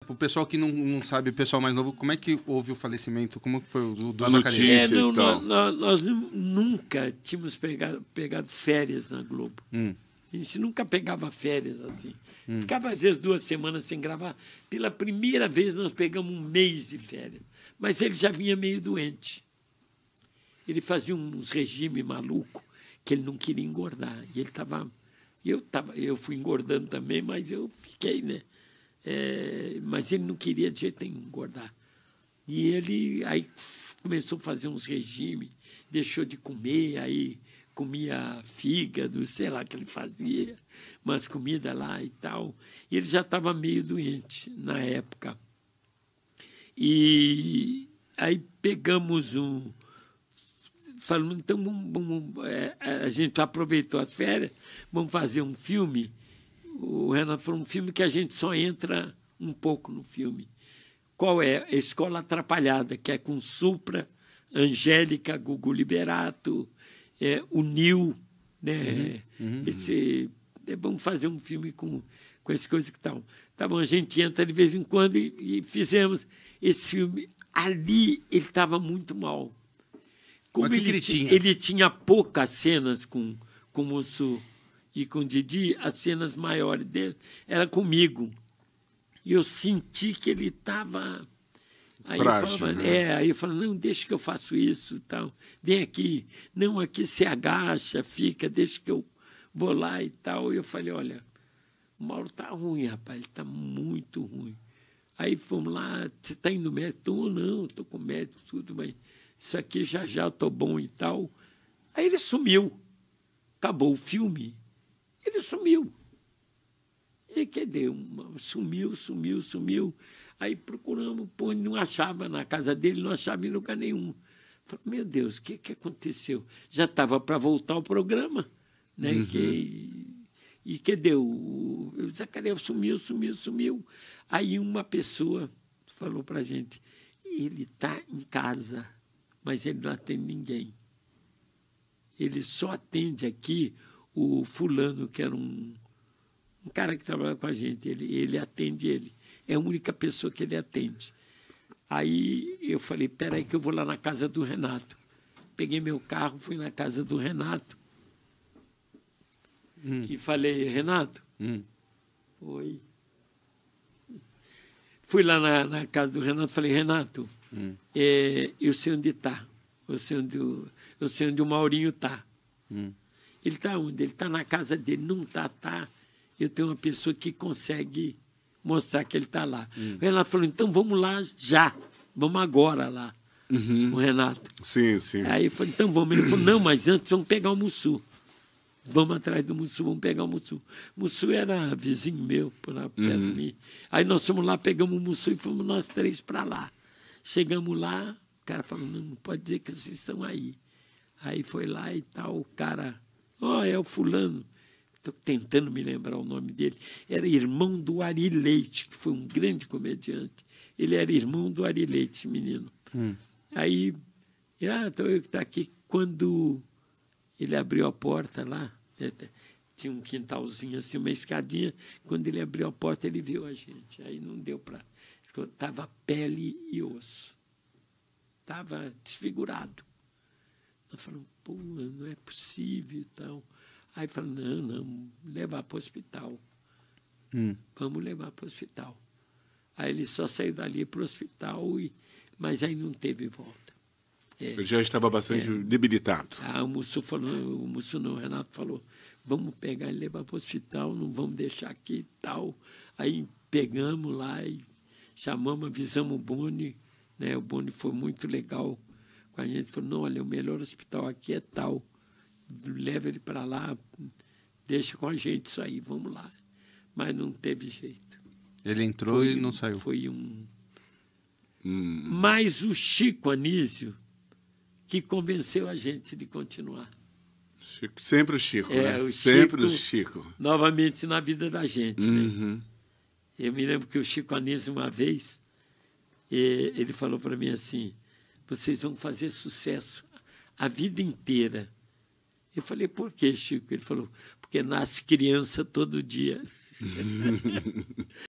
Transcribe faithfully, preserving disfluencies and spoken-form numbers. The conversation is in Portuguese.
Pro pessoal que não, não sabe, pessoal mais novo, como é que houve o falecimento? Como que foi o do A Zacarias? notícia. É, não, Então. nós, nós nunca tínhamos pegado, pegado férias na Globo. Hum. A gente nunca pegava férias assim. Hum. Ficava, às vezes, duas semanas sem gravar. Pela primeira vez, nós pegamos um mês de férias. Mas ele já vinha meio doente. Ele fazia uns regimes malucos que ele não queria engordar. E ele estava... Eu, tava, eu fui engordando também, mas eu fiquei, né? É, mas ele não queria de jeito nenhum engordar. E ele aí começou a fazer uns regimes, deixou de comer, aí comia fígado, sei lá o que ele fazia, umas comidas lá e tal. E ele já estava meio doente na época. E aí pegamos um... Falamos, então vamos, vamos, é, a gente aproveitou as férias, vamos fazer um filme. O Renato falou, um filme que a gente só entra um pouco no filme. Qual é? A Escola Atrapalhada, que é com Supra, Angélica, Gugu Liberato, é, o Nil, né? Uhum, uhum, esse, é, vamos fazer um filme com, com essas coisas que estão. Tá bom, a gente entra de vez em quando e, e fizemos esse filme. Ali ele estava muito mal. Como Mas que ele, que ele tinha? ele tinha poucas cenas com, com o Mussu e com o Didi, as cenas maiores dele era comigo. E eu senti que ele estava... Aí Frágil, eu falava, né? é, aí eu falava, não, deixa que eu faço isso e tal. Vem aqui. Não, aqui se agacha, fica, deixa que eu vou lá e tal. E eu falei, olha, o Mauro está ruim, rapaz, ele está muito ruim. Aí fomos lá, você está indo no médico? Tô, não, estou com médico, tudo, mas isso aqui já já eu estou bom e tal. Aí ele sumiu. Acabou o filme, ele sumiu. E que deu? Sumiu, sumiu, sumiu. Aí procuramos, pô, não achava na casa dele, não achava em lugar nenhum. Falei, meu Deus, o que, que aconteceu? Já estava para voltar o programa, né? Uhum. Que, e que deu? O Zacarias sumiu, sumiu, sumiu. Aí uma pessoa falou para a gente, ele está em casa, mas ele não atende ninguém. Ele só atende aqui o fulano, que era um, um cara que trabalha com a gente. Ele, ele atende ele. É a única pessoa que ele atende. Aí eu falei, peraí que eu vou lá na casa do Renato. Peguei meu carro, fui na casa do Renato. Hum. E falei, Renato? Hum. Oi. Fui lá na, na casa do Renato, falei, Renato, hum. é, eu sei onde está. Eu sei onde o, eu sei onde o Maurinho está. Hum. Ele está onde? Ele está na casa dele. Não está, tá. Eu tenho uma pessoa que consegue mostrar que ele está lá. Hum. O Renato falou, então vamos lá já. Vamos agora lá. Uhum. O Renato. Sim, sim. Aí eu falei, então vamos. Ele falou, não, mas antes vamos pegar o Mussu. Vamos atrás do Mussu, vamos pegar o Mussu. O Mussu era vizinho meu, por lá perto uhum. de mim. Aí nós fomos lá, pegamos o Mussu e fomos nós três para lá. Chegamos lá, o cara falou, não, não pode dizer que vocês estão aí. Aí foi lá e tal, o cara, ó, oh, é o fulano. Estou tentando me lembrar o nome dele. Era irmão do Ari Leite, que foi um grande comediante. Ele era irmão do Ari Leite, esse menino. Hum. Aí, ah, então eu que estou aqui. Quando ele abriu a porta lá, tinha um quintalzinho assim, uma escadinha. Quando ele abriu a porta, ele viu a gente. Aí não deu para... Estava pele e osso. Estava desfigurado. Nós falamos, pô, não é possível e tal. Aí falou, não, não, levar para o hospital. Hum. Vamos levar para o hospital. Aí ele só saiu dali para o hospital, e, mas aí não teve volta. É, ele já estava bastante é, debilitado. Ah, o Mussu falou, o Mussu não, o Renato falou, vamos pegar e levar para o hospital, não vamos deixar aqui e tal. Aí pegamos lá e chamamos, avisamos o Boni, né? O Boni foi muito legal com a gente, falou, não, olha, o melhor hospital aqui é tal. Leva ele para lá, deixa com a gente isso aí, vamos lá. Mas não teve jeito. Ele entrou foi, e não saiu. Foi um... Hum. Mas o Chico Anísio que convenceu a gente de continuar. Chico, sempre o Chico, é, né? O sempre Chico, o Chico. Novamente na vida da gente. Uhum. Né? Eu me lembro que o Chico Anísio, uma vez, ele falou para mim assim, vocês vão fazer sucesso a vida inteira. Eu falei, por quê, Chico? Ele falou, porque nasce criança todo dia.